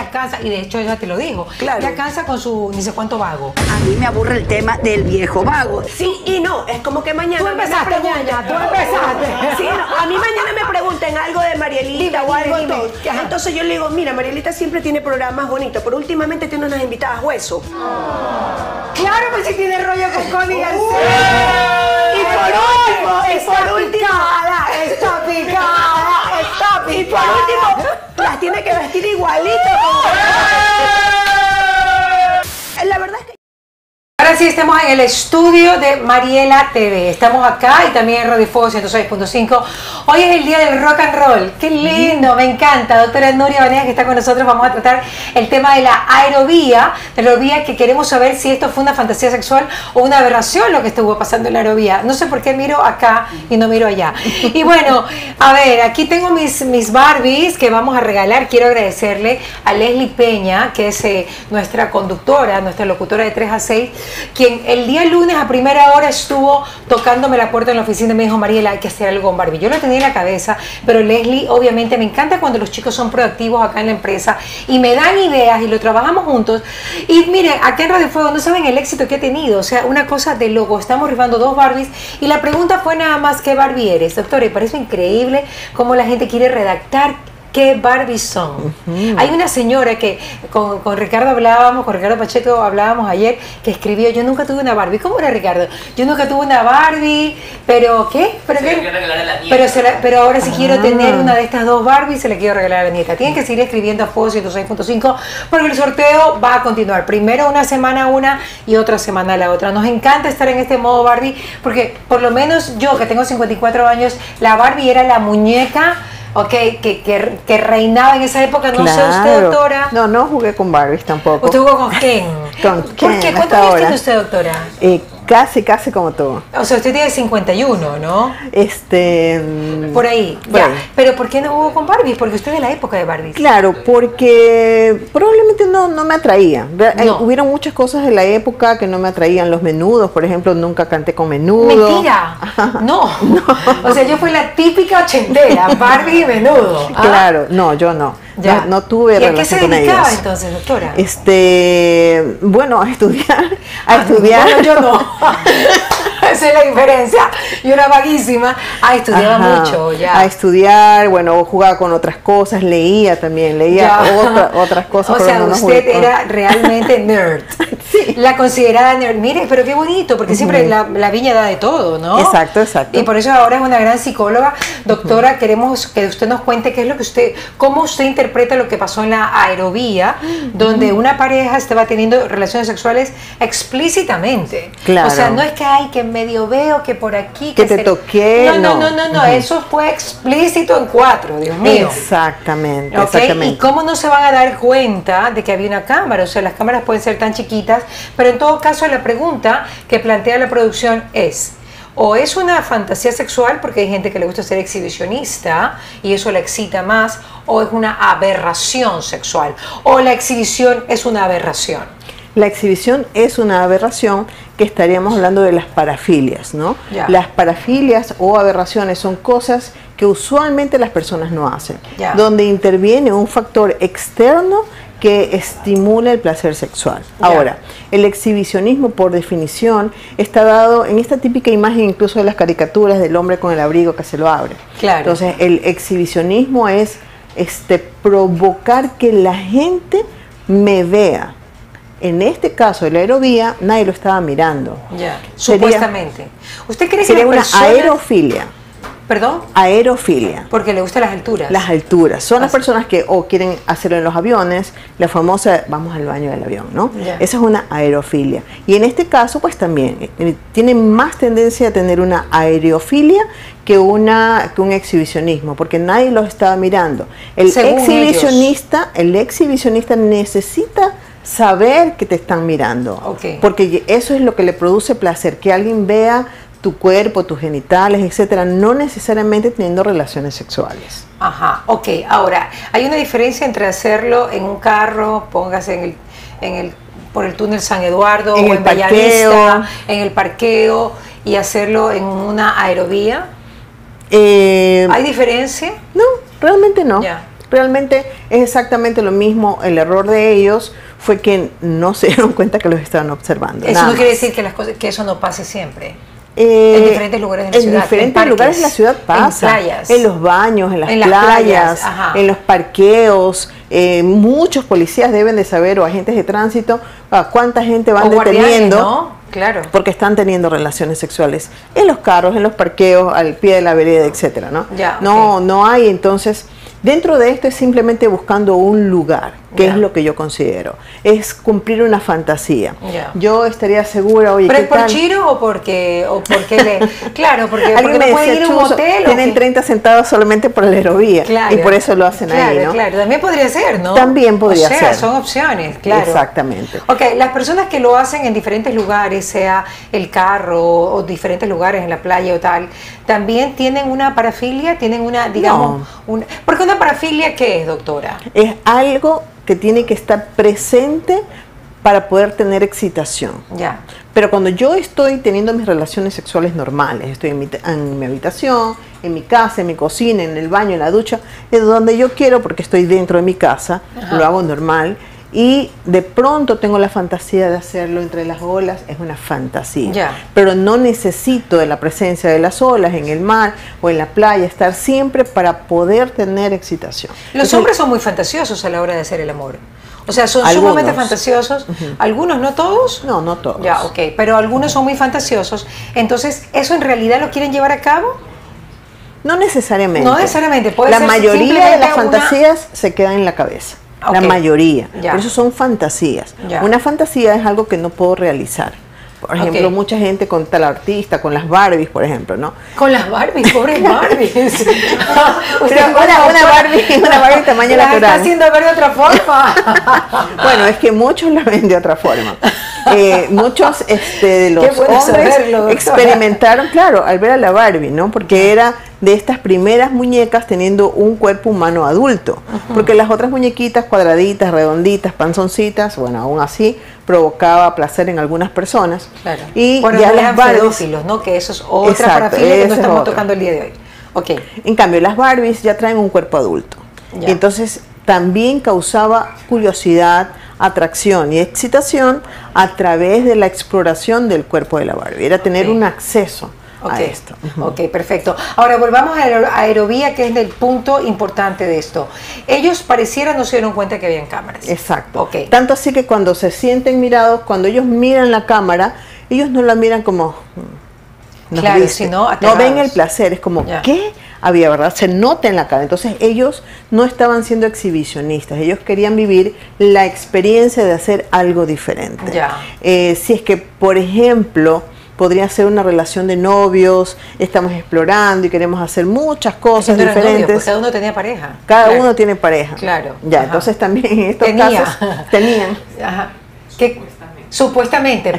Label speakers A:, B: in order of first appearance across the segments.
A: ya cansa, y de hecho ella te lo dijo,
B: Claro.
A: ya cansa con su ni sé cuánto vago.
B: A mí me aburre el tema del viejo vago.
C: Sí y no, es como que mañana
A: Tú empezaste,
C: me pregunten-
A: ñaña, tú empezaste.
C: Sí, no, a mí mañana me pregunten algo de Marielita
A: Dime,
C: o algo
A: dime,
C: todo.
A: ajá.
C: Entonces yo le digo, mira, Marielita siempre tiene programas bonitos, pero últimamente tiene unas invitadas hueso.
A: Claro, pues si tiene rollo con Connie García.
C: Y por último,
A: Está picada.
C: y por último, las tiene que vestir igualito. La verdad es que
A: Ahora sí, estamos en el estudio de Mariela TV. Estamos acá y también en Radio Fuego 106.5. Hoy es el día del rock and roll. ¡Qué lindo! Me encanta. Doctora Nuria Vanegas, que está con nosotros, vamos a tratar el tema de la aerovía. De la aerovía, que queremos saber si esto fue una fantasía sexual o una aberración lo que estuvo pasando en la aerovía. No sé por qué miro acá y no miro allá. Y bueno, a ver, aquí tengo mis Barbies que vamos a regalar. Quiero agradecerle a Leslie Peña, que es nuestra conductora, nuestra locutora de 3 a 6, quien el día lunes a primera hora estuvo tocándome la puerta en la oficina y me dijo, Mariela, hay que hacer algo con Barbie. Yo lo tenía en la cabeza, pero Leslie, obviamente, me encanta cuando los chicos son proactivos acá en la empresa y me dan ideas y lo trabajamos juntos. Y miren, acá en Radio Fuego no saben el éxito que he tenido, o sea, una cosa de loco. Estamos rifando 2 Barbies y la pregunta fue nada más, ¿qué Barbie eres? Doctora, y parece increíble cómo la gente quiere redactar qué Barbies son. Hay una señora que con Ricardo hablábamos, con Ricardo Pacheco hablábamos ayer, que escribió, yo nunca tuve una Barbie. ¿Cómo era, Ricardo? Yo nunca tuve una Barbie, pero ¿qué? ¿Pero
D: Se
A: qué?
D: la quiero regalar a la nieta.
A: Pero ahora si quiero tener una de estas 2 Barbies, se la quiero regalar a la nieta. Tienen que seguir escribiendo a Fuego 106.5 porque el sorteo va a continuar. Primero una semana una y otra semana la otra. Nos encanta estar en este modo Barbie porque por lo menos yo, que tengo 54 años, la Barbie era la muñeca, que reinaba en esa época. No sé usted, doctora.
B: No jugué con Barbies tampoco.
A: ¿Usted jugó con Ken?
B: Con
A: ¿Por
B: Ken,
A: qué?
B: hasta
A: ¿Cuántos años
B: ahora.
A: tiene usted, doctora?
B: Casi como tú.
A: O sea, usted tiene 51, ¿no? Por ahí,
B: por
A: ya.
B: ahí.
A: Pero ¿por qué no jugó con Barbies? Porque usted es de la época de Barbies.
B: Claro, porque probablemente no me atraía.
A: No.
B: Hubieron muchas cosas de la época que no me atraían. Los menudos, por ejemplo, nunca canté con menudo.
A: Mentira. No. O sea, yo fui la típica ochentera, Barbie y menudo. ¿Ah?
B: Claro, no, yo no.
A: Ya.
B: No tuve
A: ¿Y a qué se
B: relación con
A: dedicaba
B: ellos.
A: entonces, doctora?
B: Bueno, a estudiar.
A: Bueno, yo no. Esa es la diferencia. Y una vaguísima. Estudiaba
B: Ajá,
A: mucho, ya.
B: a estudiar, bueno, jugaba con otras cosas, leía también, otras cosas.
A: O
B: pero
A: sea,
B: no
A: usted
B: jugué.
A: era realmente nerd.
B: Sí.
A: La considerada nerd. Mire, pero qué bonito, porque siempre la viña da de todo, ¿no?
B: Exacto.
A: Y por eso ahora es una gran psicóloga. Doctora, queremos que usted nos cuente qué es lo que cómo usted interpreta lo que pasó en la aerovía, donde una pareja estaba teniendo relaciones sexuales explícitamente.
B: Claro.
A: O sea, no es que que medio veo que por aquí
B: Que te toqué,
A: no, eso fue explícito en 4, Dios mío.
B: Exactamente,
A: ¿Ok?
B: exactamente.
A: ¿Y cómo no se van a dar cuenta de que había una cámara? O sea, las cámaras pueden ser tan chiquitas, pero en todo caso la pregunta que plantea la producción es, o es una fantasía sexual, porque hay gente que le gusta ser exhibicionista y eso la excita más, o es una aberración sexual, o la exhibición es una aberración.
B: La exhibición es una aberración, que estaríamos hablando de las parafilias, ¿no?
A: Ya.
B: Las parafilias o aberraciones son cosas que usualmente las personas no hacen,
A: Ya.
B: donde interviene un factor externo que estimula el placer sexual.
A: Ya.
B: Ahora, el exhibicionismo, por definición, está dado en esta típica imagen incluso de las caricaturas del hombre con el abrigo que se lo abre.
A: Claro.
B: Entonces, el exhibicionismo es provocar que la gente me vea. En este caso de la aerovía, nadie lo estaba mirando.
A: Ya,
B: Sería-
A: supuestamente. ¿Usted cree que
B: Sería
A: las
B: una
A: personas...
B: aerofilia.
A: ¿Perdón?
B: Aerofilia.
A: Porque le gustan las alturas.
B: Las alturas. Son las
A: Así.
B: personas que o quieren hacerlo en los aviones, la famosa vamos al baño del avión, ¿no?
A: Ya.
B: Esa es una aerofilia. Y en este caso, pues también, tienen más tendencia a tener una aerofilia que un exhibicionismo, porque nadie los estaba mirando. El
A: Según
B: exhibicionista necesita saber que te están mirando,
A: Ok.
B: porque eso es lo que le produce placer, que alguien vea tu cuerpo, tus genitales, etcétera, no necesariamente teniendo relaciones sexuales.
A: Ajá, ok. Ahora, hay una diferencia entre hacerlo en un carro, póngase por el túnel San Eduardo
B: En
A: o
B: el
A: en
B: parqueo.
A: Bellavista, en el parqueo, y hacerlo en una aerovía. ¿Hay diferencia?
B: No, realmente no.
A: Ya.
B: realmente es exactamente lo mismo. El error de ellos fue que no se dieron cuenta que los estaban observando.
A: Eso no quiere decir que eso no pase siempre. En diferentes lugares de la ciudad.
B: En diferentes lugares de la ciudad pasa.
A: En playas.
B: En los baños, en las playas, en los parqueos. Muchos policías deben de saber, o agentes de tránsito, cuánta gente van deteniendo,
A: ¿no? Claro.
B: Porque están teniendo relaciones sexuales en los carros, en los parqueos, al pie de la vereda, etcétera, ¿no?
A: Ya,
B: no hay, entonces, dentro de esto es simplemente buscando un lugar, que es lo que yo considero, es cumplir una fantasía. Yo estaría segura, oye,
A: ¿pero
B: ¿qué
A: es por
B: tal?
A: Chiro o porque claro, porque
B: Alguien me
A: no puede
B: decía,
A: ir a un
B: Chuzo,
A: hotel?
B: tienen 30 centavos solamente por la aerovía, y por eso lo hacen ahí, ¿no?
A: Claro, también podría ser, ¿no?
B: También podría ser.
A: Son opciones, claro.
B: Exactamente.
A: Ok, las personas que lo hacen en diferentes lugares, sea el carro o diferentes lugares en la playa o tal, también tienen una parafilia, tienen una, digamos, porque una parafilia, ¿qué es, doctora? Es
B: algo que tiene que estar presente para poder tener excitación.
A: Ya.
B: Pero cuando yo estoy teniendo mis relaciones sexuales normales, estoy en mi habitación, en mi casa, en mi cocina, en el baño, en la ducha, es donde yo quiero, porque estoy dentro de mi casa, lo hago normal, y de pronto tengo la fantasía de hacerlo entre las olas, es una fantasía. Pero no necesito de la presencia de las olas en el mar o en la playa, estar siempre para poder tener excitación.
A: Los hombres son muy fantasiosos a la hora de hacer el amor. O sea, son sumamente fantasiosos. Algunos, ¿no todos?
B: No, no todos.
A: Ya, ok. Pero algunos son muy fantasiosos. Entonces, ¿eso en realidad lo quieren llevar a cabo?
B: No necesariamente.
A: No necesariamente. Puede
B: la
A: ser
B: mayoría de las fantasías se quedan en la cabeza. La mayoría.
A: Ya.
B: Por eso son fantasías.
A: Ya.
B: Una fantasía es algo que no puedo realizar. Por ejemplo, mucha gente con tal artista, con las Barbies, por ejemplo, ¿no?
A: Con las Barbies, pobres Barbies.
B: Pero una Barbie tamaño natural.
A: La está haciendo ver de otra forma.
B: Bueno, es que muchos la ven de otra forma. Muchos de los hombres
A: saberlo,
B: experimentaron, claro, al ver a la Barbie, ¿no? Porque era de estas primeras muñecas teniendo un cuerpo humano adulto. Porque las otras muñequitas cuadraditas, redonditas, panzoncitas, bueno, aún así provocaba placer en algunas personas.
A: Claro.
B: Y
A: bueno,
B: ya las Barbies,
A: pedófilos, ¿no? Que eso es otra parafilia que no estamos tocando el día de hoy. Okay.
B: En cambio, las Barbies ya traen un cuerpo adulto. Y entonces también causaba curiosidad, atracción y excitación a través de la exploración del cuerpo de la Barbie. Era tener un acceso a esto.
A: Ok, perfecto. Ahora volvamos a la aerovía, que es el punto importante de esto. Ellos parecieran no se dieron cuenta que habían cámaras.
B: Exacto. Tanto así que cuando se sienten mirados, cuando ellos miran la cámara, ellos no la miran como...
A: Claro, sino
B: no ven el placer, es como, ¿qué había, verdad? Se nota en la cara. Entonces ellos no estaban siendo exhibicionistas, ellos querían vivir la experiencia de hacer algo diferente. Si es que, por ejemplo, podría ser una relación de novios, estamos explorando y queremos hacer muchas cosas diferentes. Novios,
A: pues cada uno tenía pareja.
B: Cada uno tiene pareja.
A: Claro.
B: Entonces también en estos casos tenían. Supuestamente,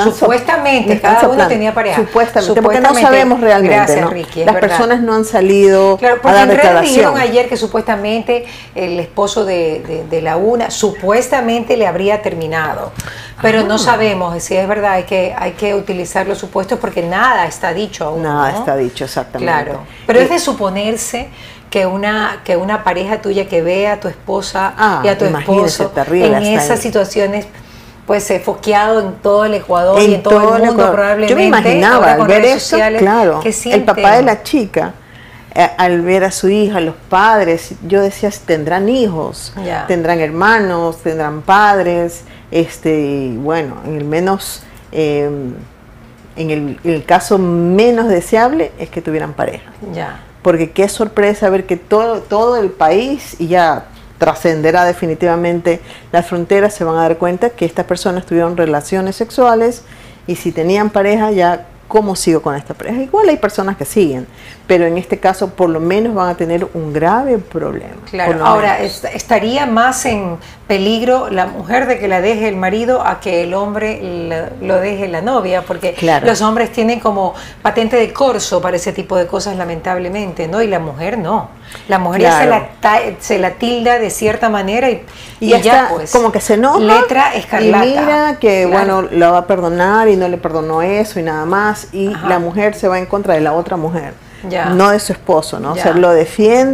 B: cada uno tenía pareja. Supuestamente, porque no sabemos realmente. Gracias, Ricky. Las personas no han salido a dar declaración. Dijeron ayer que supuestamente el esposo de la una supuestamente le habría terminado, pero no sabemos si es verdad. Hay que utilizar los supuestos porque nada está dicho aún. Nada está dicho, exactamente. Claro, pero es de suponerse que una pareja tuya que vea a tu esposa y a tu esposo en esas situaciones, pues foqueado en todo el Ecuador y en todo el mundo probablemente. Yo me imaginaba al ver eso, claro, el papá de la chica, al ver a su hija, los padres, yo decía, tendrán hijos, tendrán hermanos, tendrán padres, bueno, en el menos, en el caso menos deseable es que tuvieran pareja. Porque qué sorpresa ver que todo el país, y ya trascenderá definitivamente las fronteras, se van a dar cuenta que estas personas tuvieron relaciones sexuales, y si tenían pareja, ya ¿cómo sigo con esta pareja? Igual hay personas que siguen, pero en este caso por lo menos van a tener un grave problema. Claro, ahora estaría más en peligro la mujer de que la deje el marido a que el hombre lo deje la novia, porque los hombres tienen como patente de corso para ese tipo de cosas, lamentablemente, ¿no? Y la mujer no. La mujer ya se la tilda de cierta manera y ya está, pues, como que se enoja, letra escarlata, y mira que bueno, lo va a perdonar y no le perdonó eso y nada más, y la mujer se va en contra de la otra mujer, no de su esposo, ¿no? O sea, lo defiende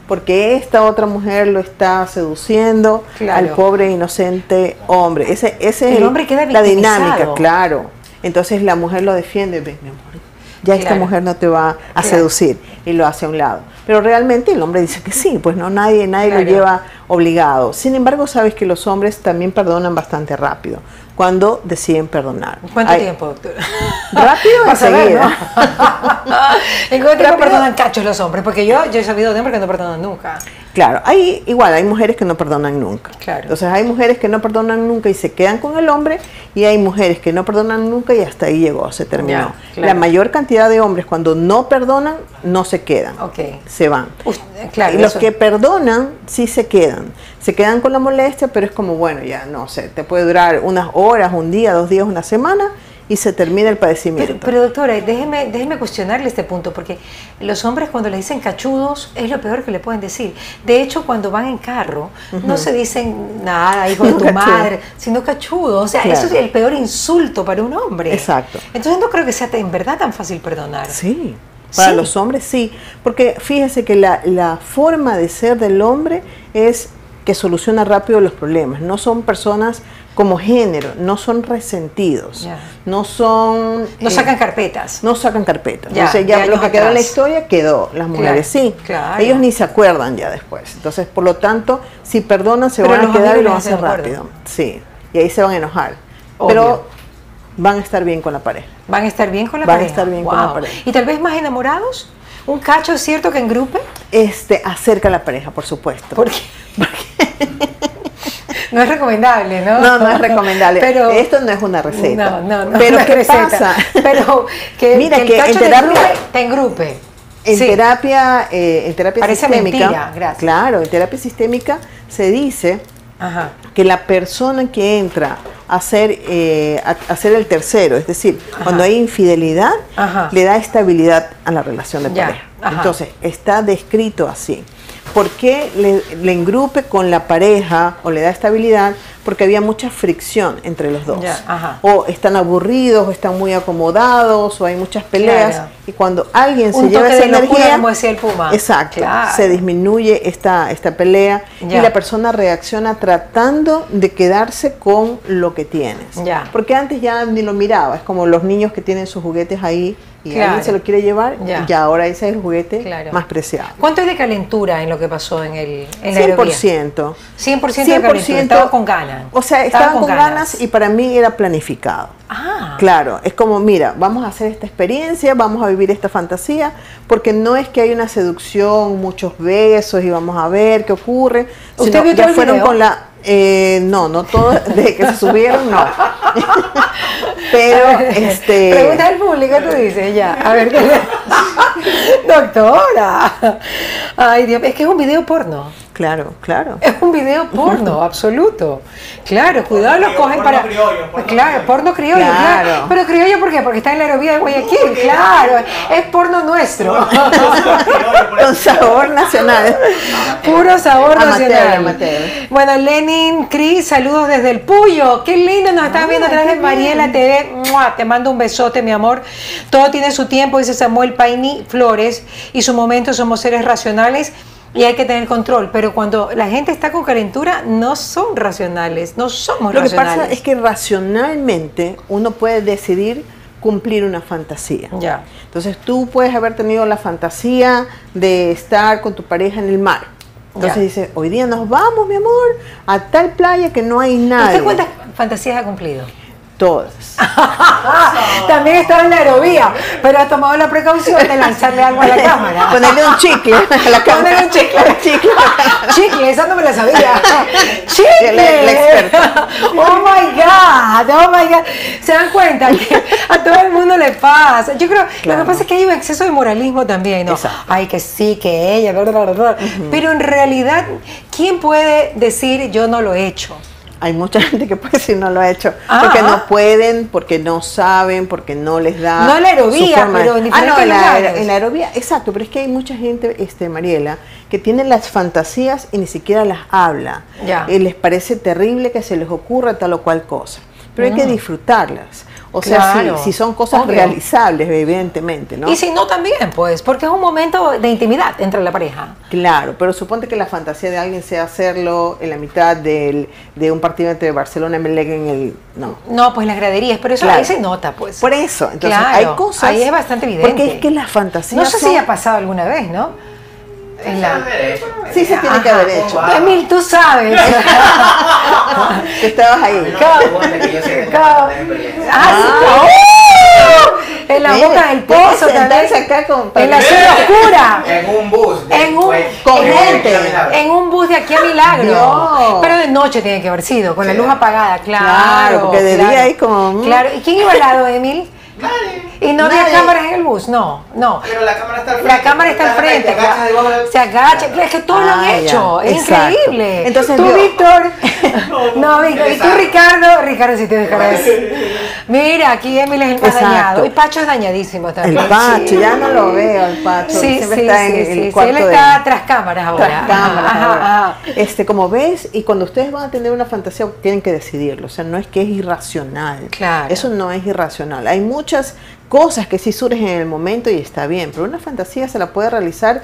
B: porque esta otra mujer lo está seduciendo al pobre inocente hombre. Ese es
A: el hombre queda
B: la dinámica, claro. Entonces la mujer lo defiende, mi amor, ya esta mujer no te va a seducir, y lo hace a un lado. Pero realmente el hombre dice que sí, pues no, nadie lo lleva obligado. Sin embargo, sabes que los hombres también perdonan bastante rápido cuando deciden perdonar.
A: ¿Cuánto tiempo, doctora?
B: Rápido, enseguida.
A: ¿En cuánto tiempo perdonan cachos los hombres? Porque yo he sabido de hombres que no perdonan nunca.
B: Claro, hay mujeres que no perdonan nunca.
A: Claro.
B: Entonces hay mujeres que no perdonan nunca y se quedan con el hombre, y hay mujeres que no perdonan nunca y hasta ahí llegó, se terminó. La mayor cantidad de hombres cuando no perdonan, no se quedan, se van.
A: Claro,
B: y los que perdonan sí se quedan con la molestia, pero es como, bueno, ya no sé, te puede durar unas horas, un día, 2 días, una semana, y se termina el padecimiento.
A: Pero doctora, déjeme cuestionarle este punto, porque los hombres cuando le dicen cachudos es lo peor que le pueden decir. De hecho, cuando van en carro, no se dicen nada, hijo de tu madre, sino cachudo. O sea, eso es el peor insulto para un hombre.
B: Exacto.
A: Entonces no creo que sea en verdad tan fácil perdonar.
B: Sí, para los hombres sí, porque fíjese que la forma de ser del hombre es que soluciona rápido los problemas. No son personas como género, no son resentidos, no son...
A: No sacan carpetas.
B: No sacan carpetas. Entonces ya lo que quedó en la historia quedó. Las mujeres sí. Claro. Ellos ni se acuerdan ya después. Entonces, por lo tanto, si perdonan, se van a quedar y lo van a hacer rápido. Sí. Y ahí se van a enojar. Obvio. Pero van a estar bien con la pareja.
A: Van a estar bien con la pareja.
B: Van a estar bien con la pareja.
A: ¿Y tal vez más enamorados? ¿Un cacho es cierto que engrupe?
B: Acerca a la pareja, por supuesto.
A: ¿Por qué? No es recomendable, ¿no?
B: No es recomendable. Pero esto no es una receta.
A: No.
B: Pero ¿qué pasa?
A: Pero mira, que el cacho en terapia te engrupe.
B: En terapia
A: parece
B: sistémica.
A: Mentira, gracias.
B: Claro, en terapia sistémica se dice que la persona que entra a ser el tercero, es decir, cuando hay infidelidad, le da estabilidad a la relación de pareja. Entonces, está descrito así. ¿Por qué le engrupe con la pareja o le da estabilidad? Porque había mucha fricción entre los dos. O están aburridos, o están muy acomodados, o hay muchas peleas. Y cuando alguien se lleva esa energía,
A: como decía el Puma.
B: Exacto, se disminuye esta pelea y la persona reacciona tratando de quedarse con lo que tienes. Porque antes ya ni lo miraba, es como los niños que tienen sus juguetes ahí y alguien se lo quiere llevar, ya ahora ese es el juguete más preciado.
A: ¿Cuánto hay de calentura en lo que pasó en la
B: 100%.
A: 100% de calentura, estaban con ganas.
B: O sea, estaban con ganas y para mí era planificado. Claro, es como, mira, vamos a hacer esta experiencia, vamos a vivir esta fantasía, porque no es que hay una seducción, muchos besos y vamos a ver qué ocurre.
A: ¿Usted vio todo el video?
B: Con la... no todo, desde que se subieron, no. Pero,
A: pregunta al público, tú dices, ya. A ver, doctora. Ay, Dios, es que es un video porno.
B: Claro.
A: Es un video porno, absoluto. Claro, cuidado, los cogen para... Claro, porno criollo, claro. Pero criollo, ¿por qué? Porque está en la aerovía de Guayaquil, claro. Es porno nuestro.
B: Con sabor nacional.
A: Puro sabor nacional.
B: Amateur.
A: Bueno, Lenin, Cris, saludos desde el Puyo. Qué lindo, nos están viendo a través de Mariela TV. ¡Mua! Te mando un besote, mi amor. Todo tiene su tiempo, dice Samuel Paini Flores, y su momento. Somos seres racionales y hay que tener control, pero cuando la gente está con calentura no son racionales, no somos racionales.
B: Lo que pasa es que racionalmente uno puede decidir cumplir una fantasía. Entonces tú puedes haber tenido la fantasía de estar con tu pareja en el mar. Entonces dices, hoy día nos vamos, mi amor, a tal playa que no hay nadie.
A: ¿Usted cuántas fantasías ha cumplido?
B: Todas.
A: También estaba en la aerovía, pero ha tomado la precaución de lanzarle algo a la cámara.
B: Ponerle un chicle a la cámara.
A: Ponerle un chicle. Chicle, esa no me la sabía. ¡Chicle!
B: La experta.
A: Oh my God. ¿Se dan cuenta que a todo el mundo le pasa? Yo creo, lo que pasa es que hay un exceso de moralismo también, ¿no?
B: Exacto.
A: Ay, que sí, que ella, pero en realidad, ¿quién puede decir yo no lo he hecho?
B: Hay mucha gente que puede decir no lo ha hecho, porque no pueden, porque no saben, porque no les da.
A: No en la aerovía, pero en diferentes lugares.
B: En la aerovía, exacto, pero es que hay mucha gente, Mariela, que tiene las fantasías y ni siquiera las habla. Les parece terrible que se les ocurra tal o cual cosa, pero hay que disfrutarlas. O sea, si son cosas realizables, evidentemente, ¿no?
A: Y si no, también, pues, porque es un momento de intimidad entre la pareja.
B: Claro, pero suponte que la fantasía de alguien sea hacerlo en la mitad de un partido entre Barcelona y Melec en el...
A: No, pues las graderías, pero eso ahí se nota, pues.
B: Por eso, entonces hay cosas...
A: Ahí es bastante evidente.
B: Porque es que las fantasías
A: no sé si ha pasado alguna vez, ¿no?
B: Sí, se tiene que haber hecho.
A: Emil, tú sabes.
B: Que estabas ahí.
A: En la boca del pozo también. En la zona oscura.
D: En un bus.
B: Con gente.
A: En un bus de aquí a Milagro. Pero de noche tiene que haber sido, con la luz apagada, claro.
B: Porque de día hay como...
A: Claro. ¿Y quién iba al lado, Emil?
D: Nadie.
A: ¿Y no había cámaras en el bus? No.
D: Pero la cámara está al frente.
A: La cámara está al frente. Se agacha. Es que todos lo han hecho. Es increíble.
B: Entonces,
A: tú, Víctor. No, Víctor. Y tú, Ricardo. Ricardo, si tienes cara de... Mira, aquí Emil es el más dañado. Y Pacho es dañadísimo también.
B: El Pacho, ya no lo veo, el Pacho.
A: Sí, está en el cuarto. Él está tras cámaras ahora.
B: Tras cámaras ahora. Como ves, y cuando ustedes van a tener una fantasía, tienen que decidirlo. O sea, no es que es irracional.
A: Claro.
B: Eso no es irracional. Hay muchas cosas que sí surgen en el momento y está bien, pero una fantasía se la puede realizar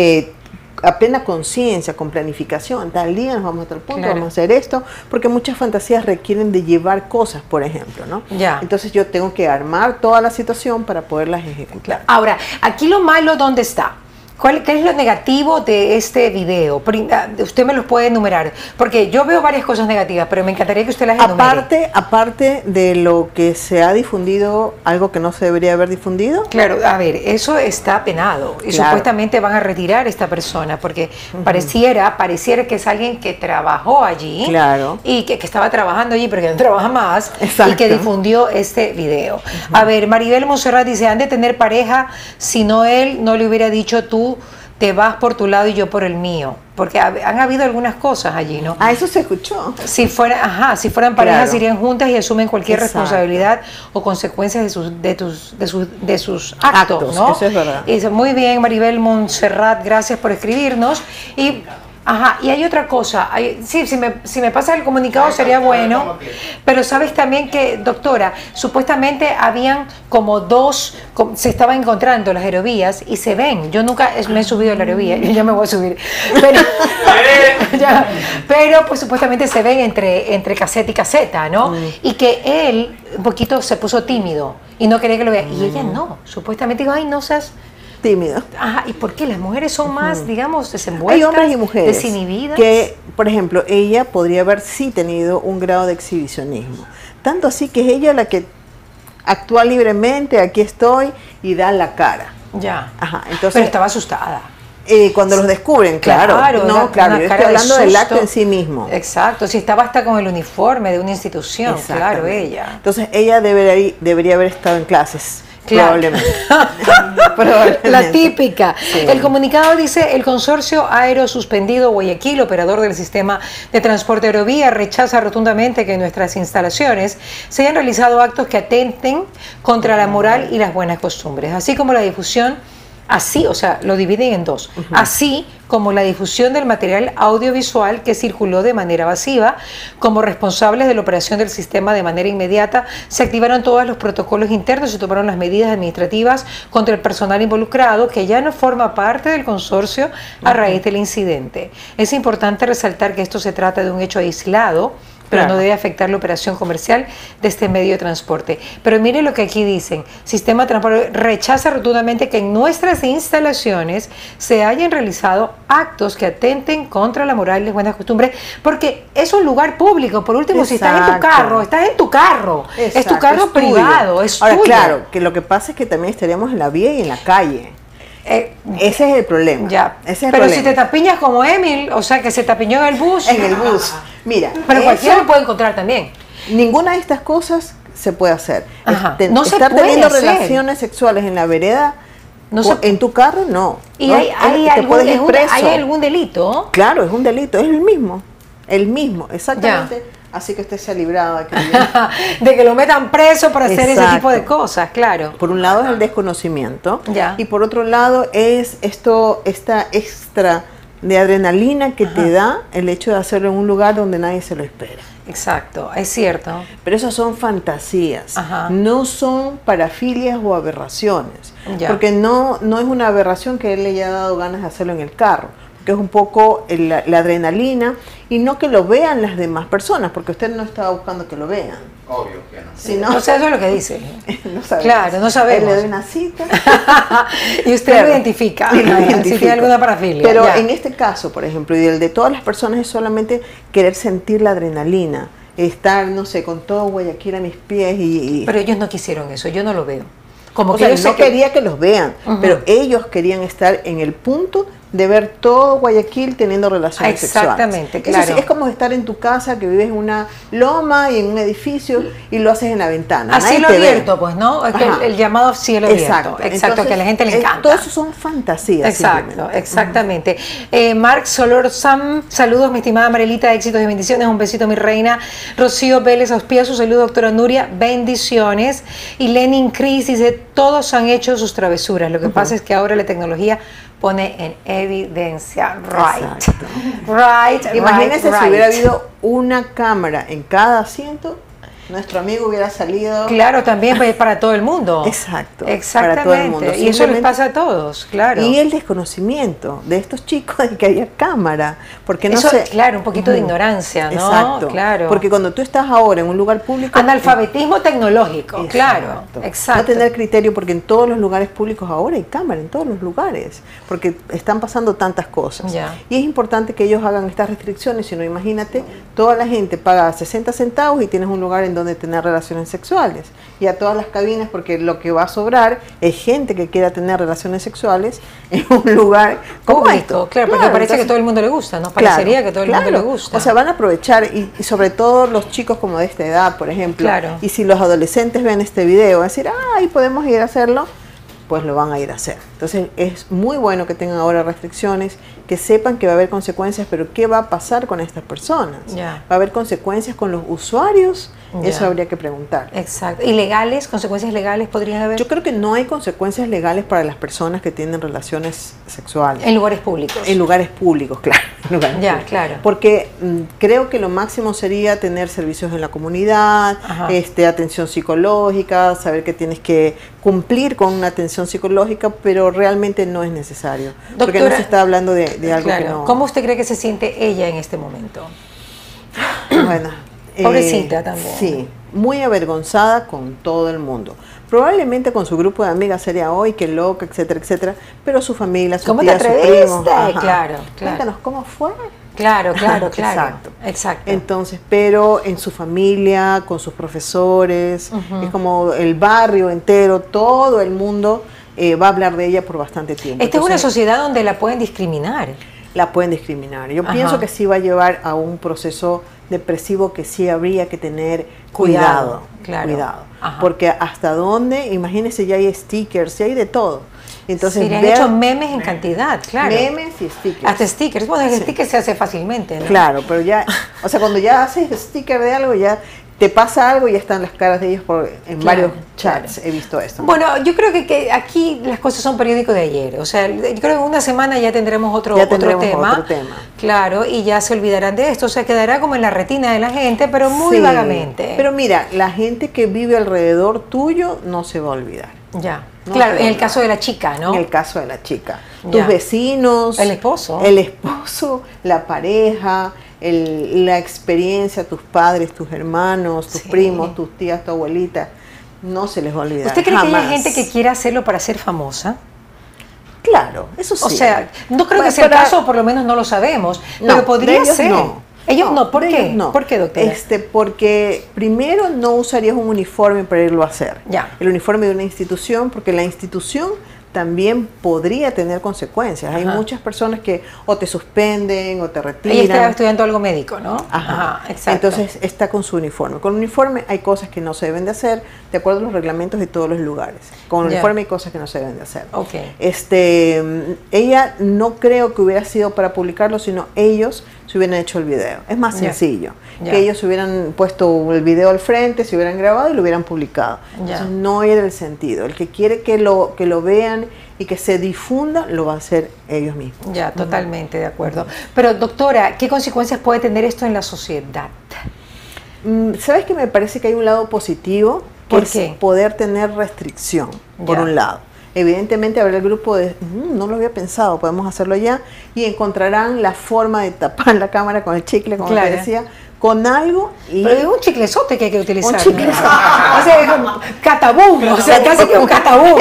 B: a plena conciencia, con planificación. Tal día nos vamos a tal punto, vamos a hacer esto, porque muchas fantasías requieren de llevar cosas, por ejemplo, ¿no? Entonces yo tengo que armar toda la situación para poderlas ejecutar.
A: Ahora, aquí lo malo, ¿dónde está? ¿Qué es lo negativo de este video? Usted me los puede enumerar, porque yo veo varias cosas negativas, pero me encantaría que usted las enumere.
B: Aparte de lo que se ha difundido, algo que no se debería haber difundido.
A: Claro, a ver, eso está penado y supuestamente van a retirar a esta persona, porque pareciera que es alguien que trabajó allí y que estaba trabajando allí, pero que no trabaja más. Exacto. Y que difundió este video. A ver, Maribel Monserrat dice, han de tener pareja, si no él no le hubiera dicho tú te vas por tu lado y yo por el mío, porque han habido algunas cosas allí, ¿no?
B: Eso se escuchó.
A: Si fueran parejas irían juntas y asumen cualquier responsabilidad o consecuencias de sus actos, ¿no?
B: Eso es verdad.
A: Y dice, muy bien, Maribel Montserrat, gracias por escribirnos. Y hay otra cosa, si me pasa el comunicado sería bueno, pero sabes también que, doctora, supuestamente habían como se estaban encontrando las aerovías y se ven. Yo nunca me he subido a la aerovía, ya me voy a subir, pero pues supuestamente se ven entre caseta y caseta, ¿no? Y que él un poquito se puso tímido y no quería que lo vea, y ella no, supuestamente digo, ay, no seas...
B: tímido.
A: ¿Y por qué? Las mujeres son más, digamos, desenvueltas,
B: hay hombres y mujeres
A: desinhibidas.
B: Que, por ejemplo, ella podría haber tenido un grado de exhibicionismo. Tanto así que es ella la que actúa libremente, aquí estoy, y da la cara.
A: Entonces, pero estaba asustada.
B: Cuando los descubren, claro. Yo estoy hablando del acto en sí mismo.
A: Exacto, si estaba hasta con el uniforme de una institución, claro, ella.
B: Entonces ella debería haber estado en clases. Probablemente.
A: La típica. Sí. El comunicado dice, el consorcio aéreo suspendido Guayaquil, operador del sistema de transporte aerovía, rechaza rotundamente que en nuestras instalaciones se hayan realizado actos que atenten contra la moral y las buenas costumbres, así como la difusión, o sea, lo dividen en dos, así como la difusión del material audiovisual que circuló de manera masiva. Como responsables de la operación del sistema de manera inmediata, se activaron todos los protocolos internos y se tomaron las medidas administrativas contra el personal involucrado, que ya no forma parte del consorcio a raíz del incidente. Es importante resaltar que esto se trata de un hecho aislado, pero no debe afectar la operación comercial de este medio de transporte. Pero mire lo que aquí dicen, Sistema de Transporte rechaza rotundamente que en nuestras instalaciones se hayan realizado actos que atenten contra la moral y las buenas costumbres, porque es un lugar público. Por último, si estás en tu carro, es tu carro privado, es tuyo.
B: Ahora, claro, que lo que pasa es que también estaríamos en la vía y en la calle. Ese es el problema.
A: Pero si te tapiñas como Emil, o sea, que se tapiñó en el bus.
B: En el bus. Mira.
A: Pero cualquiera lo puede encontrar también.
B: Ninguna de estas cosas se puede hacer.
A: Estar
B: teniendo relaciones sexuales en la vereda, en tu carro, no.
A: ¿Y hay algún delito?
B: Claro, es un delito. Es el mismo, exactamente. Así que usted se ha librado
A: de que lo metan preso para hacer ese tipo de cosas, claro.
B: Por un lado es el desconocimiento y por otro lado es esta extra de adrenalina que te da el hecho de hacerlo en un lugar donde nadie se lo espera.
A: Exacto, es cierto.
B: Pero esas son fantasías, no son parafilias o aberraciones, porque no es una aberración que él le haya dado ganas de hacerlo en el carro, que es un poco la adrenalina, y no que lo vean las demás personas, porque usted no estaba buscando que lo vean.
D: Obvio que no.
A: Sino, o sea, eso es lo que dice.
B: No sabemos.
A: Claro, no sabemos.
B: Él le doy una cita.
A: Y usted lo identifica.
B: Sí, lo identifica.
A: Si tiene alguna parafilia.
B: Pero en este caso, por ejemplo, y el de todas las personas, es solamente querer sentir la adrenalina, estar, no sé, con todo Guayaquil a mis pies
A: Pero ellos no quisieron eso, yo no lo veo. Como
B: que yo no quería que los vean, pero ellos querían estar en el punto de ver todo Guayaquil teniendo relaciones sexuales.
A: Exactamente, claro.
B: Eso sí, es como estar en tu casa, que vives en una loma y en un edificio y lo haces en la ventana.
A: A cielo abierto, pues, ¿no? Es que el llamado cielo abierto. Exacto, entonces, que a la gente le encanta.
B: Todo eso son fantasías.
A: Exacto, exactamente. Marc Solorzam, saludos, mi estimada Marielita, éxitos y bendiciones. Un besito, mi reina. Rocío Vélez Auspía, su saludo, doctora Nuria, bendiciones. Y Lenin Cris dice, todos han hecho sus travesuras. Lo que pasa es que ahora la tecnología pone en evidencia.
B: Imagínense si hubiera habido una cámara en cada asiento, nuestro amigo hubiera salido.
A: Claro, también para todo el mundo.
B: Exacto.
A: Exactamente. Para todo el mundo. Y eso les pasa a todos, claro.
B: Y el desconocimiento de estos chicos de que haya cámara, porque no
A: eso,
B: sé.
A: Claro, un poquito de ignorancia, ¿no?
B: Exacto.
A: Claro.
B: Porque cuando tú estás ahora en un lugar público.
A: Analfabetismo tecnológico, claro. Exacto.
B: No tener criterio, porque en todos los lugares públicos ahora hay cámara, en todos los lugares, porque están pasando tantas cosas. Y es importante que ellos hagan estas restricciones, si no, imagínate, toda la gente paga 60 centavos y tienes un lugar en donde tener relaciones sexuales, y a todas las cabinas, porque lo que va a sobrar es gente que quiera tener relaciones sexuales en un lugar como esto.
A: Claro, porque parece que a todo el mundo le gusta, ¿no? Parecería que a todo el mundo le gusta.
B: O sea, van a aprovechar, y sobre todo los chicos como de esta edad, por ejemplo, y si los adolescentes ven este video, van a decir, ay, podemos ir a hacerlo, pues lo van a ir a hacer. Entonces es muy bueno que tengan ahora restricciones, que sepan que va a haber consecuencias, pero ¿qué va a pasar con estas personas? ¿Va a haber consecuencias con los usuarios? Eso habría que preguntar.
A: Exacto. ¿Y legales? ¿Consecuencias legales podrían haber?
B: Yo creo que no hay consecuencias legales para las personas que tienen relaciones sexuales.
A: En lugares públicos.
B: En lugares públicos, claro.
A: Claro.
B: Porque creo que lo máximo sería tener servicios en la comunidad, atención psicológica, saber que tienes que cumplir con una atención psicológica, pero realmente no es necesario. Doctora, porque no se está hablando de algo que no...
A: ¿Cómo usted cree que se siente ella en este momento?
B: Bueno...
A: Pobrecita también.
B: Sí, muy avergonzada con todo el mundo. Probablemente con su grupo de amigas sería hoy, qué loca, etcétera, etcétera, pero su familia, sus tías, sus primos.
A: Claro.
B: Cuéntanos cómo fue.
A: Claro.
B: Exacto. Entonces, pero en su familia, con sus profesores, es como el barrio entero, todo el mundo va a hablar de ella por bastante tiempo.
A: Esta es una sociedad donde la pueden discriminar.
B: La pueden discriminar. Yo pienso que sí va a llevar a un proceso depresivo que sí habría que tener cuidado. Porque hasta dónde, imagínense, ya hay stickers, ya hay de todo. Entonces,
A: sí, le han hecho memes en cantidad, claro.
B: Memes y stickers.
A: Hasta stickers. Bueno, el sticker se hace fácilmente, ¿no?
B: Claro, pero ya, o sea, cuando ya haces sticker de algo, ya te pasa algo y ya están las caras de ellos en varios chats. He visto esto.
A: Bueno, yo creo que aquí las cosas son periódico de ayer. O sea, yo creo que en una semana ya tendremos otro tema. Claro, y ya se olvidarán de esto. O sea, quedará como en la retina de la gente, pero muy vagamente.
B: Pero mira, la gente que vive alrededor tuyo no se va a olvidar.
A: Claro, en el caso de la chica, ¿no?
B: En el caso de la chica. Tus vecinos.
A: El esposo.
B: La pareja, la experiencia, tus padres, tus hermanos, tus primos, tus tías, tu abuelita, no se les va a olvidar.
A: ¿Usted cree que hay gente que quiera hacerlo para ser famosa?
B: Claro, eso sí.
A: O sea, no creo que sea el caso, por lo menos no lo sabemos, pero podría ser. Ellos no, ¿por qué?
B: No.
A: ¿Por qué, doctora?
B: Porque primero no usarías un uniforme para irlo a hacer. El uniforme de una institución, porque la institución también podría tener consecuencias. Hay muchas personas que o te suspenden o te retiran.
A: Ella está estudiando algo médico, ¿no?
B: Exacto. Entonces está con su uniforme. Con el uniforme hay cosas que no se deben de hacer de acuerdo a los reglamentos de todos los lugares. Con el uniforme hay cosas que no se deben de hacer. Ella no creo que hubiera sido para publicarlo, sino ellos se hubieran hecho el video. Es más sencillo. Que ellos hubieran puesto el video al frente, se hubieran grabado y lo hubieran publicado. Entonces no era el sentido. El que quiere que lo vean y que se difunda, lo va a hacer ellos mismos.
A: Ya, totalmente de acuerdo. Pero doctora, ¿qué consecuencias puede tener esto en la sociedad?
B: ¿Sabes que me parece que hay un lado positivo?
A: ¿Por qué?
B: Es poder tener restricción, por un lado. Evidentemente habrá el grupo de, no lo había pensado, podemos hacerlo ya, y encontrarán la forma de tapar la cámara con el chicle, como te decía, con algo.
A: Pero es un chiclezote que hay que utilizar.
B: Un chiclezote.
A: O sea, es un catabum, o sea, casi que un catabum.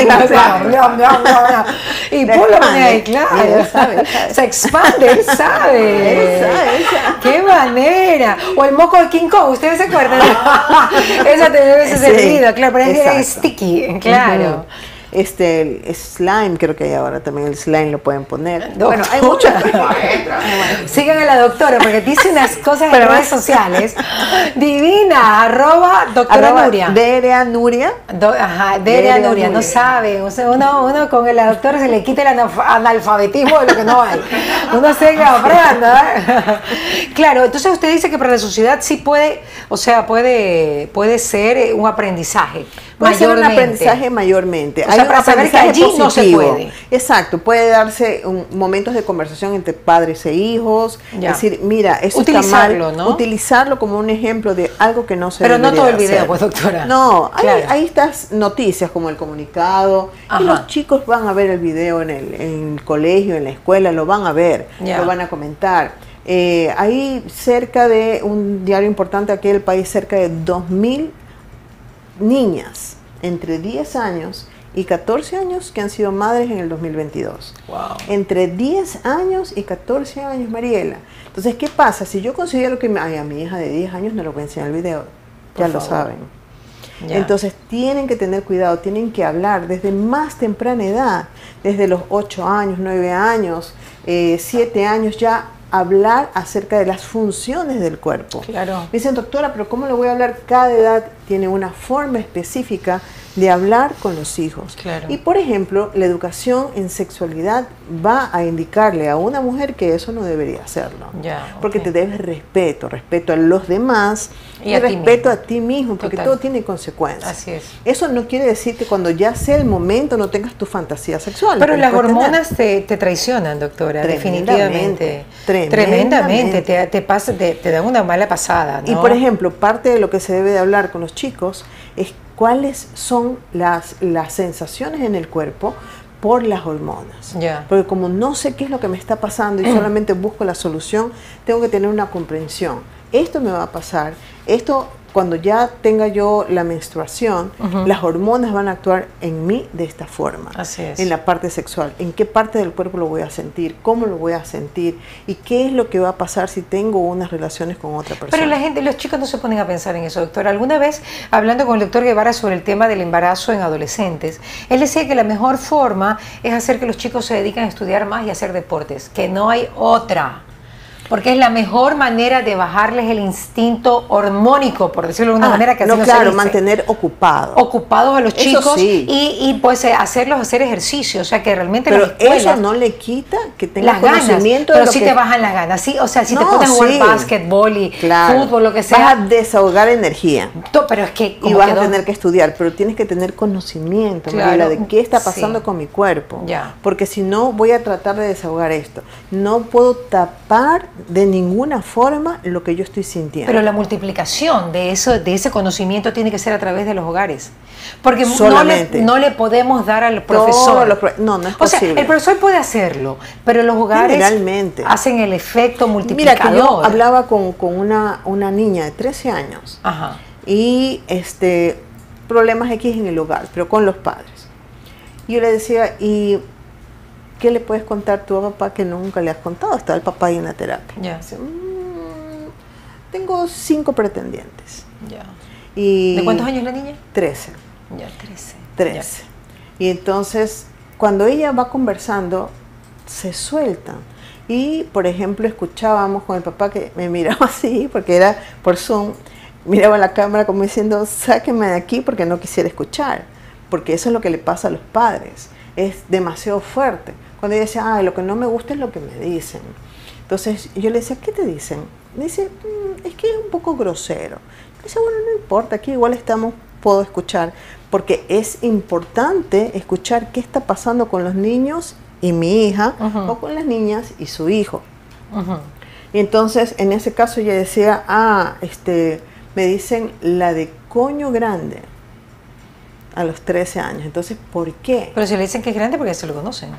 A: Y por lo menos, claro, se expande, él sabe. ¡Qué manera! O el moco de King Kong, ¿ustedes se acuerdan? Esa te debe ser servido, claro, pero es sticky, claro.
B: El slime, creo que hay ahora también, el slime lo pueden poner. Bueno, hay muchas.
A: Sigan a la doctora porque dice unas cosas en redes sociales. Divina, @doctora Nuria.
B: DRA Nuria.
A: DRA Nuria, no saben. O sea, uno con la doctora se le quita el analfabetismo de lo que no hay. Uno sigue aprendiendo, Claro, entonces usted dice que para la sociedad sí puede, o sea, puede ser un aprendizaje.
B: Puede ser un aprendizaje mayormente.
A: O sea, para saber que allí positivo. No se puede.
B: Exacto, puede darse momentos de conversación entre padres e hijos.
A: Ya.
B: Es decir, mira, eso está mal. ¿No? Utilizarlo como un ejemplo de algo que no se
A: Pero no todo el
B: hacer.
A: video, pues, doctora.
B: No, hay estas noticias como el comunicado. Y los chicos van a ver el video en el colegio, en la escuela, lo van a ver, lo van a comentar. Hay cerca de un diario importante aquí en el país, cerca de 2.000 niñas entre 10 años y 14 años que han sido madres en el 2022.
A: Wow.
B: Entre 10 años y 14 años, Mariela. Entonces, ¿qué pasa? Si yo considero que a mi hija de 10 años no le voy a enseñar el video, ya lo saben. Entonces, tienen que tener cuidado, tienen que hablar desde más temprana edad, desde los 8 años, 9 años, 7 años ya, hablar acerca de las funciones del cuerpo.
A: Claro.
B: Me dicen, doctora, pero ¿cómo le voy a hablar? Cada edad tiene una forma específica de hablar con los hijos.
A: Claro.
B: Y por ejemplo, la educación en sexualidad va a indicarle a una mujer que eso no debería hacerlo. Porque te debes respeto a los demás y respeto a ti mismo, porque todo tiene consecuencias.
A: Así es.
B: Eso no quiere decir que cuando ya sea el momento no tengas tu fantasía sexual.
A: Pero las hormonas te traicionan, doctora, definitivamente. Tremendamente. Te dan una mala pasada, ¿no?
B: Y por ejemplo, parte de lo que se debe de hablar con los chicos es cuáles son las sensaciones en el cuerpo por las hormonas. Porque como no sé qué es lo que me está pasando y solamente busco la solución, tengo que tener una comprensión. Esto me va a pasar, esto cuando ya tenga yo la menstruación, las hormonas van a actuar en mí de esta forma.
A: Así es.
B: En la parte sexual. ¿En qué parte del cuerpo lo voy a sentir? ¿Cómo lo voy a sentir? ¿Y qué es lo que va a pasar si tengo unas relaciones con otra persona?
A: Pero los chicos no se ponen a pensar en eso, doctora. Alguna vez, hablando con el doctor Guevara sobre el tema del embarazo en adolescentes, él decía que la mejor forma es hacer que los chicos se dediquen a estudiar más y a hacer deportes, que no hay otra. Porque es la mejor manera de bajarles el instinto hormónico, por decirlo de una manera que así no se dice.
B: Mantener ocupados
A: a los chicos y pues hacerlos hacer ejercicio, o sea que realmente
B: pero eso no le quita que tengas conocimiento
A: pero sí te bajan las ganas, sí, o sea, si te pones a jugar básquetbol y fútbol, lo que sea,
B: vas a desahogar energía.
A: Pero es que
B: y vas a tener que estudiar, pero tienes que tener conocimiento, Mariela, de qué está pasando con mi cuerpo, porque si no voy a tratar de desahogar esto. No puedo tapar de ninguna forma lo que yo estoy sintiendo.
A: Pero la multiplicación de ese conocimiento tiene que ser a través de los hogares. Porque no le podemos dar al profesor.
B: No es posible.
A: O sea, el profesor puede hacerlo, pero los hogares hacen el efecto multiplicador.
B: Mira, que yo hablaba con una niña de 13 años y problemas X en el hogar, pero con los padres. Y yo le decía, ¿y qué le puedes contar tú a papá que nunca le has contado? Está el papá ahí en la terapia. Dice, tengo 5 pretendientes.
A: ¿De cuántos años la niña?
B: 13. 13. Y entonces, cuando ella va conversando, se sueltan. Y, por ejemplo, escuchábamos con el papá que me miraba así, porque era por Zoom, miraba la cámara como diciendo, sáquenme de aquí porque no quisiera escuchar. Porque eso es lo que le pasa a los padres. Es demasiado fuerte. Cuando ella decía, lo que no me gusta es lo que me dicen. Entonces yo le decía, ¿qué te dicen? Me dice, es que es un poco grosero. Le decía, bueno, no importa, aquí igual puedo escuchar, porque es importante escuchar qué está pasando con los niños y mi hija, o con las niñas y su hijo. Y entonces, en ese caso, ella decía, me dicen la de coño grande a los 13 años. Entonces, ¿por qué?
A: Pero si le dicen que es grande, porque se lo conocen.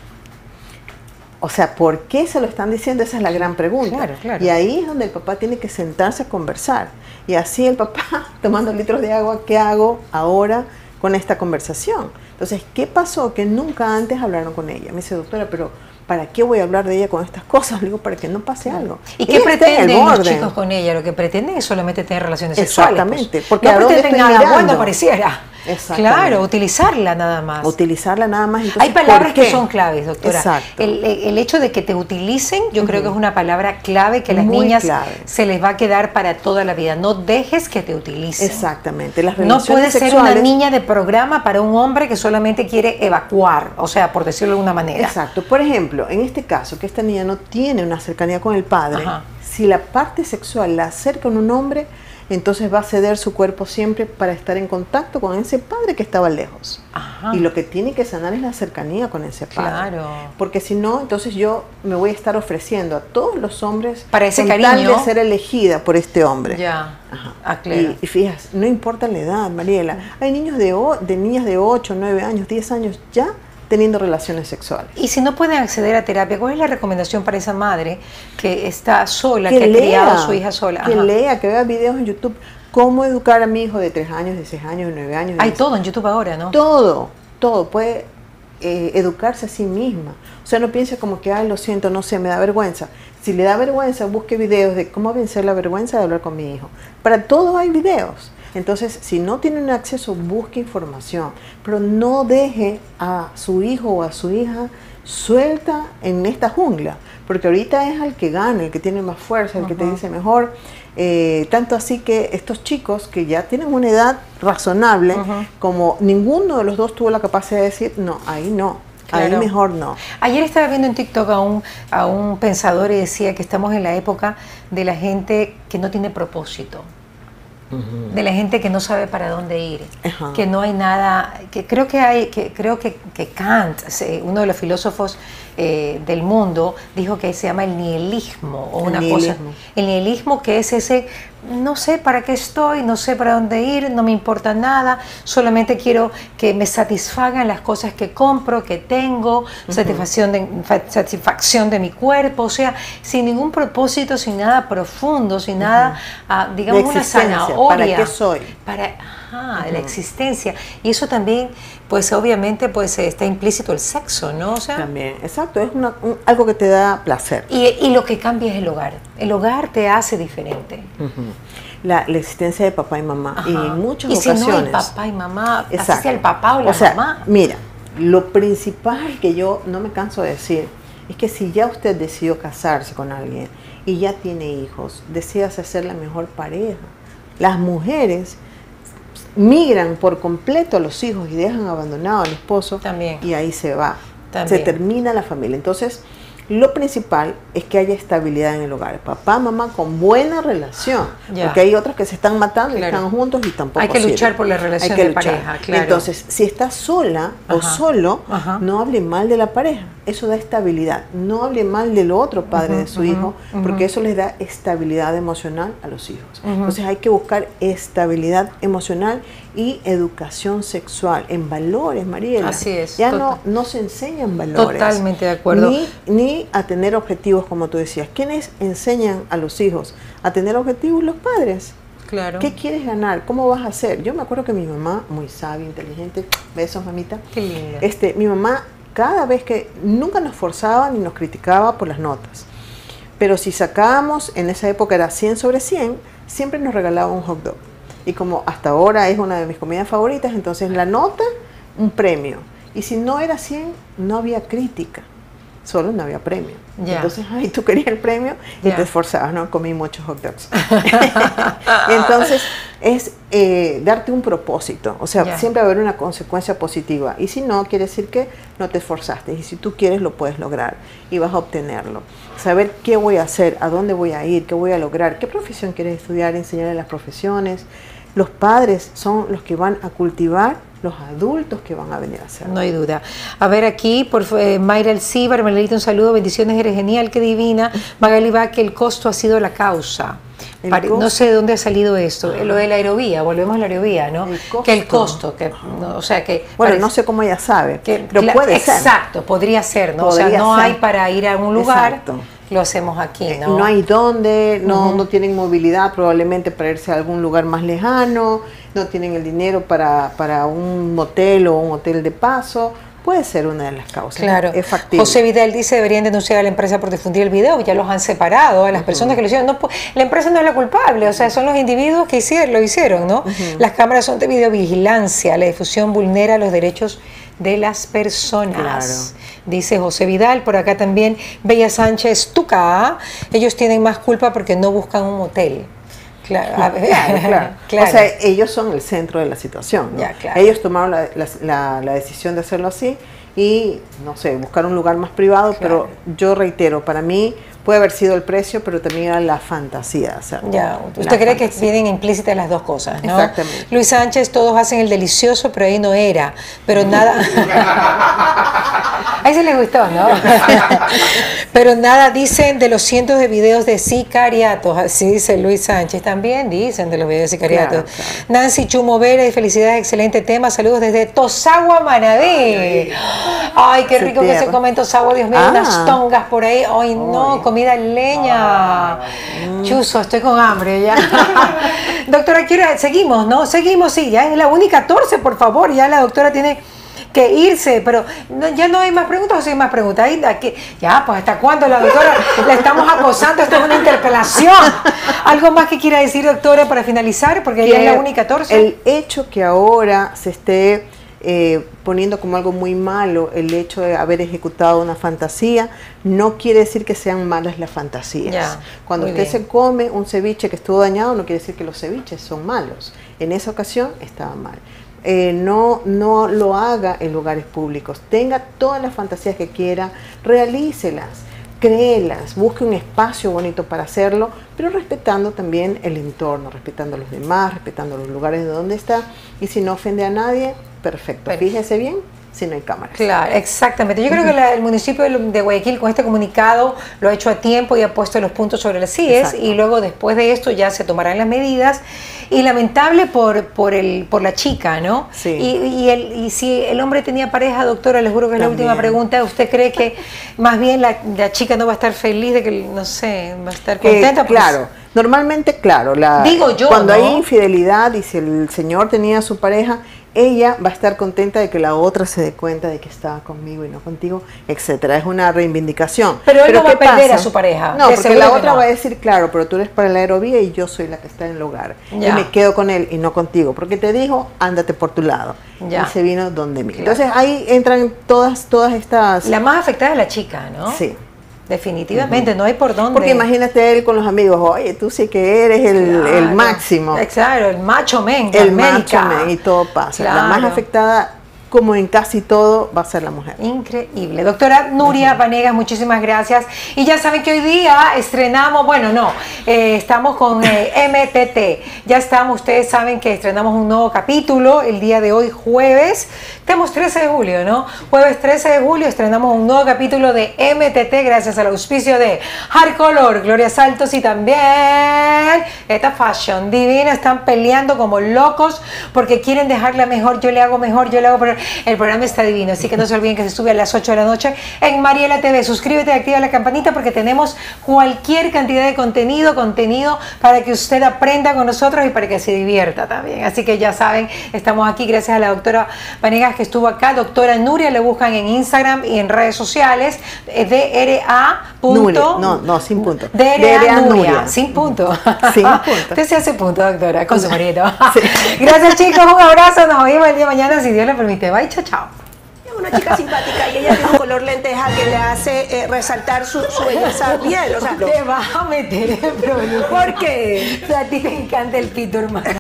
B: O sea, ¿por qué se lo están diciendo? Esa es la gran pregunta.
A: Claro, claro.
B: Y ahí es donde el papá tiene que sentarse a conversar. Y así el papá, tomando litros de agua, ¿qué hago ahora con esta conversación? Entonces, ¿qué pasó? Que nunca antes hablaron con ella. Me dice, doctora, pero ¿para qué voy a hablar de ella con estas cosas? Le digo, para que no pase algo.
A: ¿Y qué pretenden los chicos con ella? Lo que pretenden es solamente tener relaciones sexuales.
B: Exactamente.
A: Pues. Porque no pretenden nada bueno pareciera. Claro, utilizarla nada más.
B: Utilizarla nada más.
A: Entonces, hay palabras que son claves, doctora. Exacto. El hecho de que te utilicen, yo creo que es una palabra clave que a las niñas se les va a quedar para toda la vida. No dejes que te utilicen.
B: Exactamente. Las
A: no puedes ser una niña de programa para un hombre que solamente quiere evacuar, o sea, por decirlo de alguna manera.
B: Exacto. Por ejemplo, en este caso, que esta niña no tiene una cercanía con el padre, si la parte sexual la acerca con un hombre, entonces va a ceder su cuerpo siempre para estar en contacto con ese padre que estaba lejos. Y lo que tiene que sanar es la cercanía con ese padre. Claro. Porque si no, entonces yo me voy a estar ofreciendo a todos los hombres
A: para ese cariño
B: de ser elegida por este hombre.
A: Ya. Claro.
B: Y fíjate, no importa la edad, Mariela. Hay niños de niñas de 8, 9 años, 10 años ya teniendo relaciones sexuales.
A: Y si no pueden acceder a terapia, ¿cuál es la recomendación para esa madre que está sola, que ha criado a su hija sola?
B: Que lea, que vea videos en YouTube, cómo educar a mi hijo de 3 años, de 6 años, de 9 años.
A: Hay todo en YouTube ahora, ¿no?
B: Todo, puede educarse a sí misma. O sea, no piense como que, ay, lo siento, no sé, me da vergüenza. Si le da vergüenza, busque videos de cómo vencer la vergüenza de hablar con mi hijo. Para todo hay videos. Entonces, si no tienen acceso, busque información, pero no deje a su hijo o a su hija suelta en esta jungla, porque ahorita es el que gana, el que tiene más fuerza, el que te dice mejor. Tanto así que estos chicos que ya tienen una edad razonable, como ninguno de los dos tuvo la capacidad de decir, no, ahí no. Claro. Ahí mejor no.
A: Ayer estaba viendo en TikTok a un pensador y decía que estamos en la época de la gente que no tiene propósito. De la gente que no sabe para dónde ir, que no hay nada, que creo que Kant, uno de los filósofos del mundo, dijo que se llama el nihilismo o una cosa. El nihilismo, que es ese, no sé para qué estoy, no sé para dónde ir, no me importa nada, solamente quiero que me satisfagan las cosas que compro, que tengo, satisfacción de mi cuerpo, o sea, sin ningún propósito, sin nada profundo, sin nada, digamos, una zanahoria.
B: ¿Para qué soy?
A: De la existencia. Y eso también, pues obviamente, pues está implícito el sexo, ¿no? O sea,
B: también, exacto, es algo que te da placer.
A: Y lo que cambia es el hogar. El hogar te hace diferente.
B: La existencia de papá y mamá. Y en muchas ocasiones.
A: Y si no hay papá y mamá, así sea el papá o la mamá.
B: Mira, lo principal que yo no me canso de decir es que si ya usted decidió casarse con alguien y ya tiene hijos, deseas ser la mejor pareja. Las mujeres migran por completo a los hijos y dejan abandonado al esposo. También. Y ahí se va. Se termina la familia. Entonces, lo principal es que haya estabilidad en el hogar. Papá, mamá con buena relación. Porque hay otros que se están matando y están juntos y tampoco
A: hay que luchar por la relación de pareja. Claro.
B: Entonces, si estás sola o solo, no hable mal de la pareja. Eso da estabilidad. No hable mal del otro padre de su hijo, porque eso les da estabilidad emocional a los hijos. Entonces, hay que buscar estabilidad emocional y educación sexual en valores, Mariela.
A: Así es.
B: Ya no se enseñan valores.
A: Totalmente de acuerdo.
B: Ni a tener objetivos, como tú decías. ¿Quiénes enseñan a los hijos a tener objetivos? Los padres.
A: Claro.
B: ¿Qué quieres ganar? ¿Cómo vas a hacer? Yo me acuerdo que mi mamá, muy sabia, inteligente, besos, mamita.
A: Qué linda.
B: Mi mamá, cada vez que nunca nos forzaba ni nos criticaba por las notas, pero si sacábamos, en esa época era 100 sobre 100, siempre nos regalaba un hot dog. Y como hasta ahora es una de mis comidas favoritas, entonces la nota, un premio. Y si no era 100, no había crítica, solo no había premio. Entonces, tú querías el premio y te esforzabas, ¿no? Comí muchos hot dogs. Entonces, es darte un propósito, o sea, siempre va a haber una consecuencia positiva. Y si no, quiere decir que no te esforzaste. Y si tú quieres, lo puedes lograr y vas a obtenerlo. saber qué voy a hacer, a dónde voy a ir, qué voy a lograr, qué profesión quieres estudiar, enseñarle las profesiones. Los padres son los que van a cultivar los adultos que van a venir a hacer.
A: No hay duda. A ver aquí, por Mayra Alcíbar, Margarita, un saludo, bendiciones, eres genial, qué divina. Magali va, que el costo ha sido la causa. No sé de dónde ha salido esto, lo de la aerovía, volvemos a la aerovía, ¿no? Que el costo, que, no, o sea que...
B: Bueno, no sé cómo ella sabe, pero puede ser.
A: Exacto, podría ser, ¿no? Podría o sea, no hay para ir a un lugar... Exacto. Lo hacemos aquí, ¿no?
B: No hay dónde, no tienen movilidad probablemente para irse a algún lugar más lejano, no tienen el dinero para un motel o un hotel de paso. Puede ser una de las causas.
A: Claro.
B: Es factible.
A: José Vidal dice, deberían denunciar a la empresa por difundir el video, ya los han separado, a las personas que lo hicieron. No, la empresa no es la culpable, o sea, son los individuos que lo hicieron, ¿no? Las cámaras son de videovigilancia, la difusión vulnera los derechos de las personas. Claro. Dice José Vidal, por acá también Bella Sánchez Tuca, ellos tienen más culpa porque no buscan un motel. Claro,
B: claro. O sea, ellos son el centro de la situación, ¿no? Claro. Ellos tomaron la decisión de hacerlo así y, no sé, buscar un lugar más privado, pero yo reitero, para mí puede haber sido el precio, pero también era la fantasía de hacerlo.
A: Usted cree que vienen implícitas las dos cosas, ¿no?
B: Exactamente.
A: Luis Sánchez, todos hacen el delicioso, pero ahí no era, pero nada... A ese le gustó, ¿no? Pero nada dicen de los cientos de videos de sicariatos, así dice Luis Sánchez. También dicen de los videos de sicariatos. Claro. Nancy Chumo Vera, y felicidades, excelente tema. Saludos desde Tosagua, Manabí. Ay, qué rico que se come en Tosagua, Dios mío, unas tongas por ahí. Ay, no, comida en leña. Chuzo, estoy con hambre ya. Doctora, seguimos, ¿no? Seguimos, sí, ya es la 1:14, por favor. Ya la doctora tiene que irse, pero ya no hay más preguntas, o si hay más preguntas. Ya, pues ¿hasta cuándo la doctora la estamos acosando? Esto es una interpelación. ¿Algo más que quiera decir, doctora, para finalizar? Porque ya es la 1:14.
B: El hecho que ahora se esté poniendo como algo muy malo el hecho de haber ejecutado una fantasía, no quiere decir que sean malas las fantasías. Cuando usted se come un ceviche que estuvo dañado, no quiere decir que los ceviches son malos. En esa ocasión estaba mal. No lo haga en lugares públicos. Tenga todas las fantasías que quiera, realícelas, créelas, busque un espacio bonito para hacerlo, pero respetando también el entorno, respetando a los demás, respetando los lugares de donde está, y si no ofende a nadie, perfecto. Fíjese bien si no hay cámaras.
A: Claro, exactamente. Yo creo que el municipio de Guayaquil con este comunicado lo ha hecho a tiempo y ha puesto los puntos sobre las IES. Exacto. Y luego después de esto ya se tomarán las medidas. Y lamentable por la chica, ¿no?
B: Sí.
A: Y si el hombre tenía pareja, doctora, les juro que es la última pregunta, ¿usted cree que más bien la chica no va a estar feliz de que, no sé, va a estar contenta?
B: Claro, normalmente, claro,
A: digo yo,
B: cuando hay infidelidad y si el señor tenía a su pareja, ella va a estar contenta de que la otra se dé cuenta de que estaba conmigo y no contigo, etcétera. Es una reivindicación.
A: Pero él no va a perder a su pareja.
B: No, porque la otra va a decir, claro, pero tú eres para la aerovía y yo soy la que está en el lugar. Y me quedo con él y no contigo. Porque te dijo, ándate por tu lado. Y se vino donde mí. Claro. Entonces ahí entran todas estas...
A: La más afectada es la chica, ¿no?
B: Sí.
A: Definitivamente, no hay por dónde.
B: Porque imagínate él con los amigos, oye, tú sí que eres el máximo.
A: Claro, el macho men.
B: El macho men y todo pasa. Claro. La más afectada, como en casi todo, va a ser la mujer.
A: Increíble. Doctora Nuria Vanegas, muchísimas gracias. Y ya saben que hoy día estrenamos, estamos con MTT. Ya estamos, ustedes saben que estrenamos un nuevo capítulo el día de hoy, jueves. Estamos 13 de julio, ¿no? Jueves 13 de julio estrenamos un nuevo capítulo de MTT gracias al auspicio de Hard Color, Gloria Saltos y también esta Fashion Divina. Están peleando como locos porque quieren dejarla mejor. Yo le hago mejor, yo le hago, pero el programa está divino. Así que no se olviden que se sube a las 8 de la noche en Mariela TV. Suscríbete y activa la campanita porque tenemos cualquier cantidad de contenido para que usted aprenda con nosotros y para que se divierta también. Así que ya saben, estamos aquí gracias a la doctora Vanegas que estuvo acá. Doctora Nuria, le buscan en Instagram y en redes sociales. DRA.
B: No, sin punto.
A: DRA Nuria. Sin punto.
B: Sin punto.
A: Usted se hace punto, doctora, con su marido. Sí. Gracias, chicos. Un abrazo. Nos vemos el día de mañana, si Dios le permite. Bye, chao.
C: Es una chica simpática y ella tiene un color lenteja que le hace resaltar su belleza bien. O sea,
A: te vas a meter en problemas.
C: ¿Por qué?
A: O sea, a ti te encanta el pito, hermano.